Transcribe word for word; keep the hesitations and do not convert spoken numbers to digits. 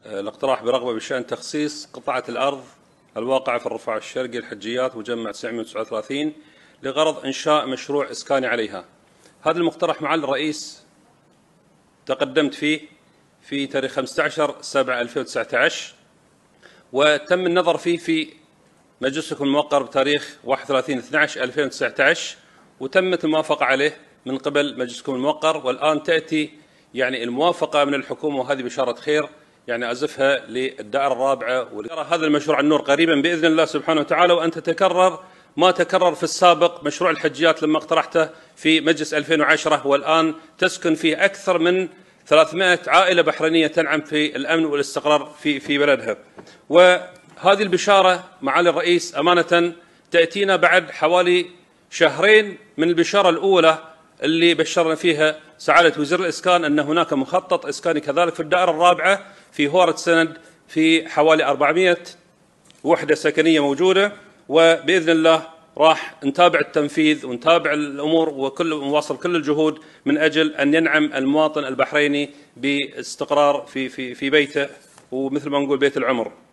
الاقتراح برغبة بشأن تخصيص قطعة الأرض الواقعة في الرفاع الشرقي الحجيات مجمع تسعمئة وتسعة وثلاثين لغرض إنشاء مشروع إسكاني عليها. هذا المقترح معالي الرئيس تقدمت فيه في تاريخ خمسة عشر سبعة ألفين وتسعة عشر، وتم النظر فيه في مجلسكم الموقر بتاريخ واحد وثلاثين اثني عشر ألفين وتسعة عشر، وتمت الموافقة عليه من قبل مجلسكم الموقر، والآن تأتي يعني الموافقة من الحكومة، وهذه بشارة خير يعني أزفها للدائرة الرابعة. ويرى هذا المشروع النور قريبا بإذن الله سبحانه وتعالى، وأن تتكرر ما تكرر في السابق مشروع الحجيات لما اقترحته في مجلس ألفين وعشرة، والآن تسكن فيه أكثر من ثلاثمئة عائلة بحرينية تنعم في الأمن والاستقرار في في بلدها. وهذه البشارة معالي الرئيس أمانة تأتينا بعد حوالي شهرين من البشارة الأولى اللي بشرنا فيها سعادة وزير الإسكان أن هناك مخطط إسكاني كذلك في الدائرة الرابعة في هورة سند في حوالي أربعمئة وحدة سكنية موجودة، وبإذن الله راح نتابع التنفيذ ونتابع الأمور وكل نواصل كل الجهود من أجل أن ينعم المواطن البحريني باستقرار في في في بيته، ومثل ما نقول بيت العمر.